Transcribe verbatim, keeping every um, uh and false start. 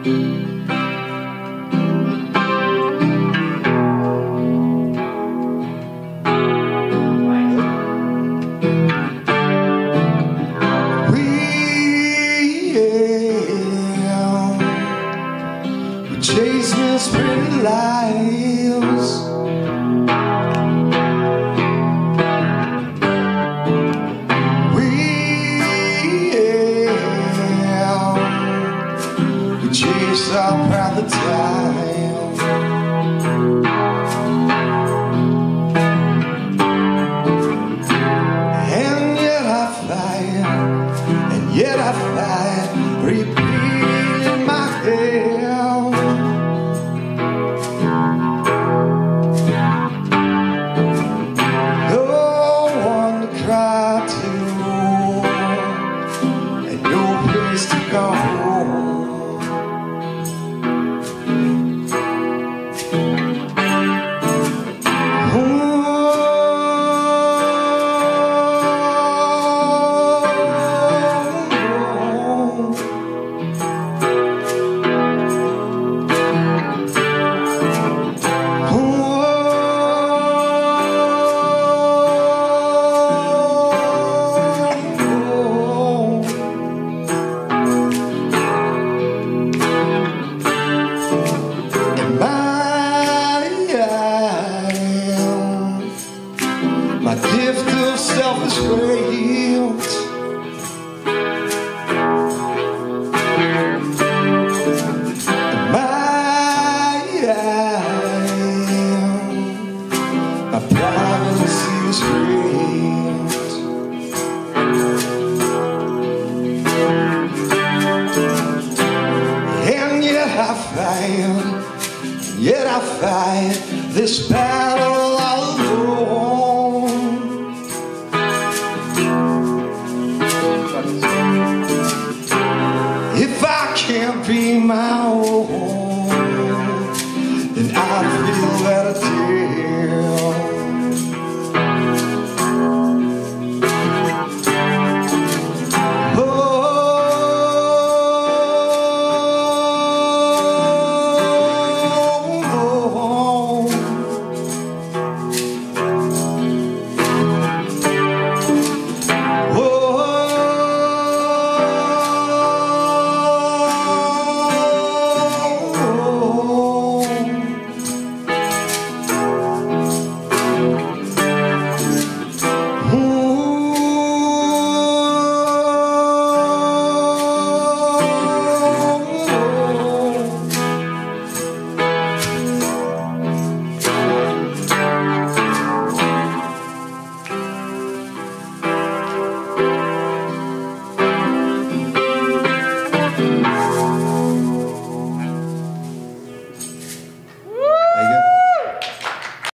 Chase Mills pretty lives. We, yeah, we chase our proud the time. And yet I fight, and yet I fight, repeating my head. My gift of self-restraint, my, my privacy restraint. And yet I fight, yet I fight this battle all alone. If I can't be my own,